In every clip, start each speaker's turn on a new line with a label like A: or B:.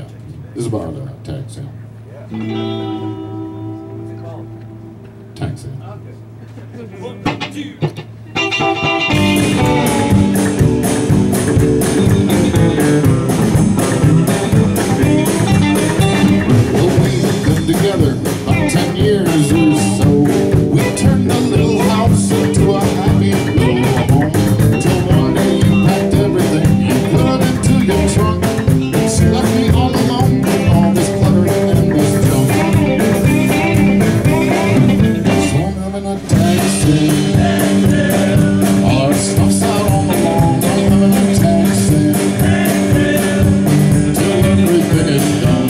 A: This is about tag sale. Tag sale.
B: One, two.
A: Well, we've been together about 10 years or so. We turned a little house into a happy little home. Till one day you packed everything you put into your trunk. She left me all alone with all this clutter and this junk. So I'm having a tag sale. All our stuff's out on the lawn. I'm having a tag sale till everything is done.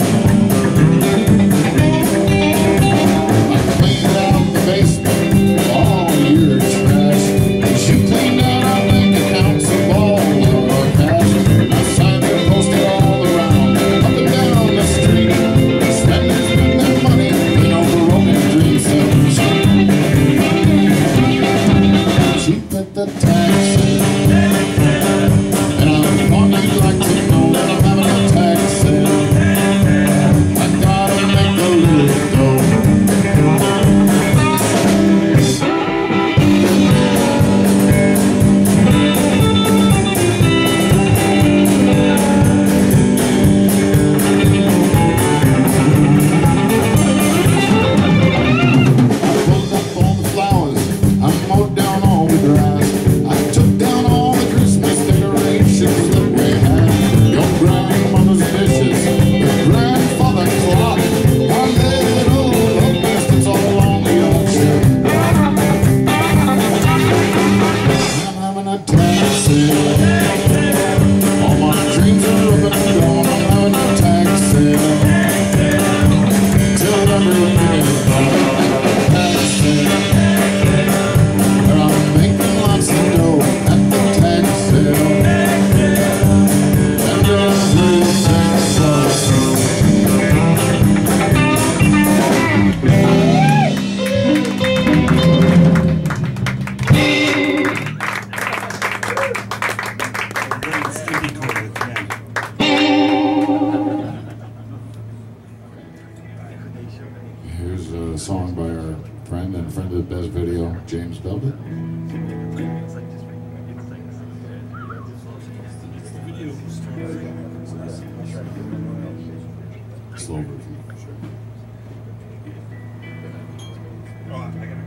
A: I cleaned out the basement, all your trash. She cleaned out our bank accounts of all our cash. I signed and posted all around, up and down the street. Spending money, you know, the broken dreams so cheap. She put the tax in, and I thought you'd like to know that I'm having a tax sale. I gotta make a little dough. I pulled up all the flowers, I mowed down all the grass. I took down all the Christmas decorations that we had. Your grandmother's dishes, your grandfather clock, our little love baskets all along the ocean. I'm having a tag sale. All my dreams are up and gone. I'm having a tag sale till everything is gone. Tag sale. And I'm making lots of dough at the tag sale. And everything's so. Here's a song by our friend and friend of the best video, James Belden. Slow version.
B: Oh, I gotta go.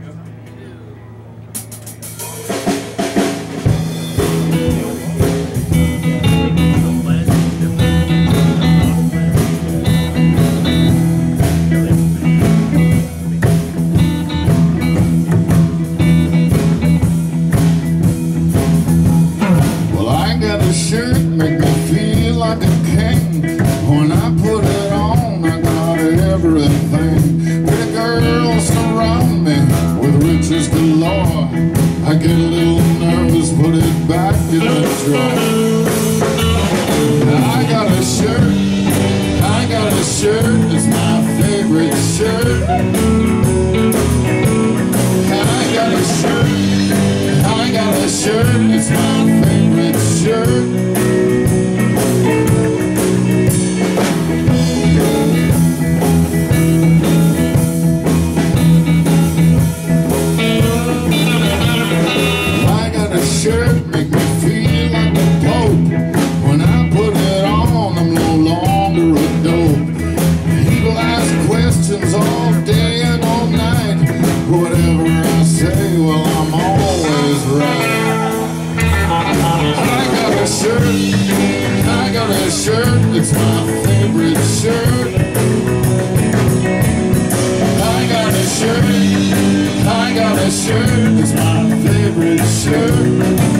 A: Well, I got a shirt, make me feel like a king. When I put it on, I got everything. Pretty girls surround me with riches galore. I get a little nervous, put it back in the drawer. I got a shirt, it's my favorite shirt. I got a shirt, it's my favorite shirt. I got a shirt, make me feel like a pope. When I put it on, I'm no longer a dope. People ask questions all day and all night. Whatever I say, well, I'm always right. I got a shirt, it's my favorite shirt. I got a shirt, it's my favorite shirt.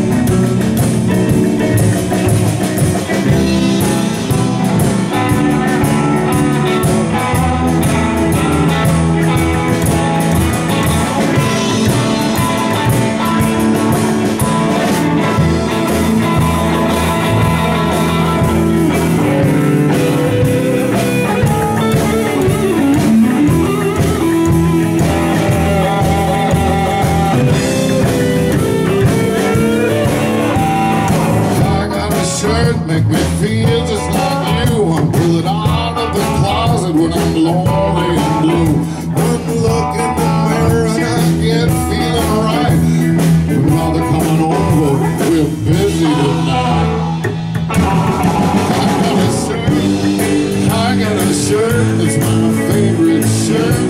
A: shirt, it's my favorite shirt.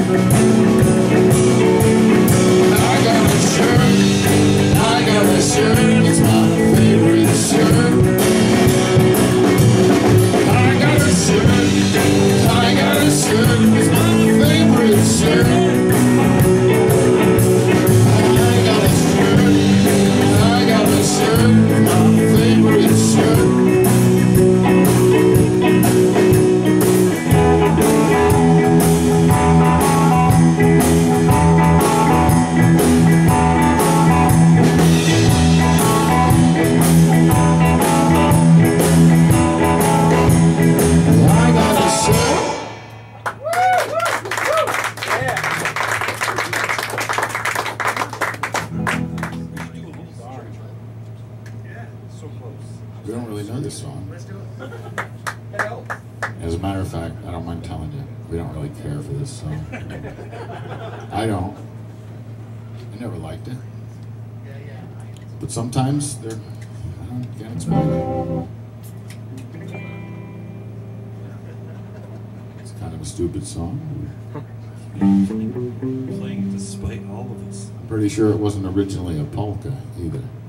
A: I got a shirt, it's my favorite shirt. I got a shirt, it's my favorite shirt. We don't really know this song. As a matter of fact, I don't mind telling you, we don't really care for this song. I don't. I never liked it. But sometimes they're, I can't explain it. It's kind of a stupid song.
B: Playing despite all of us.
A: I'm pretty sure it wasn't originally a polka either.